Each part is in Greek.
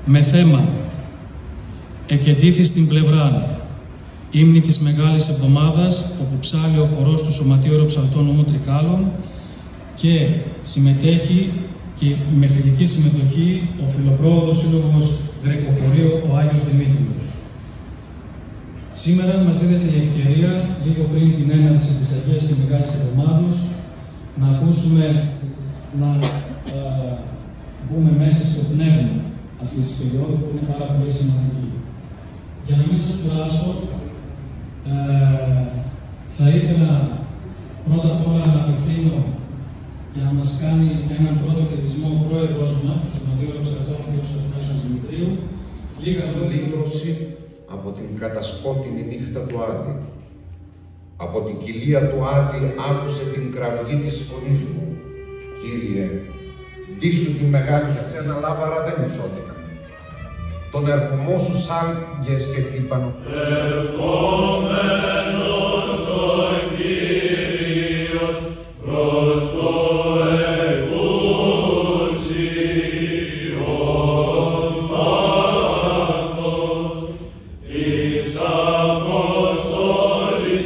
με θέμα «Εκεντήθη στην πλευρά», ύμνη της Μεγάλης Εβδομάδας, όπου ψάλλει ο χορός του Σωματείου Αεροψαλτών Νομού Τρικάλων και συμμετέχει και με φιλική συμμετοχή ο Φιλοπρόοδος Σύλλογος Γρεκοχωρίου, ο Άγιος Δημήτριος. Σήμερα μας δίνεται η ευκαιρία, λίγο πριν την έναρξη της Αγίας και Μεγάλης Εβδομάδος, να ακούσουμε, να μπούμε μέσα στο πνεύμα αυτής της περίοδου, που είναι πάρα πολύ σημαντική. Για να μην σας κουράσω, θα ήθελα πρώτα απ' όλα να απευθύνω για να μας κάνει έναν πρώτο χαιρετισμό ο πρόεδρος μας, του Σωματείου Αεροψαλτών, κ. Αθανάσιος Δημητρίου, λίγα λύτρωση από την κατασκότεινη νύχτα του Άδη. Από την κοιλία του Άδη άκουσε την κραυγή της φωνής μου. Κύριε, ντύσου τη μεγάλη σου ξένα λάβαρα δεν υψώθηκαν. Τον ερχομό σου σάλγες και τύπανο. Ερχόμενος ο Κύριος προς το εκούσιον πάθος της Αποστόλης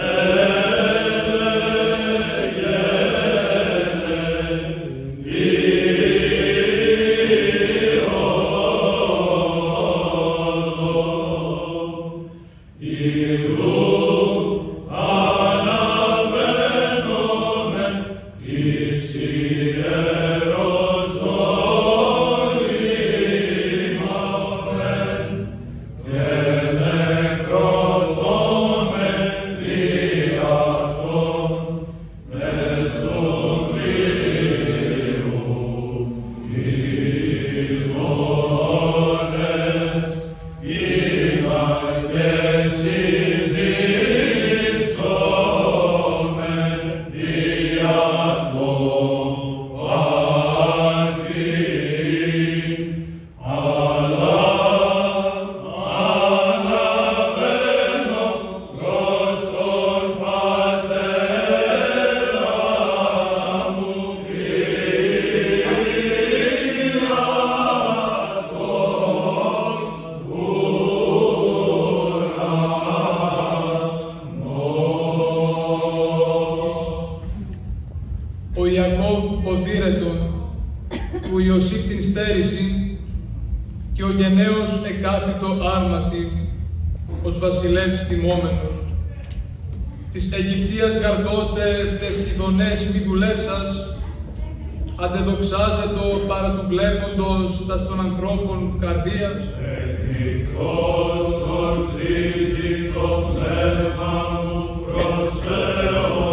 ο Ιακώβ οδύρετον, του Ιωσήφ την στέρηση και ο γενναίος εκάθητο άρματι, ως βασιλεύς τιμόμενος. Της Αιγυπτίας γαρτότε τες ειδονές μη δουλεύσας, αντεδοξάζετο παρά του βλέποντος τας των ανθρώπων καρδίας. Τεχνικός ορθίζει το πνεύμα μου προς Θεό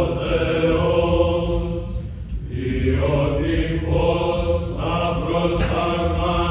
Θεός, διότι φως θα προσταγμάσει